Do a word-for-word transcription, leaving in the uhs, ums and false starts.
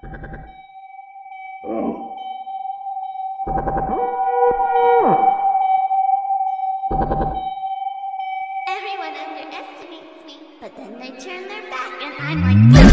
Everyone underestimates me, but then they turn their back and I'm like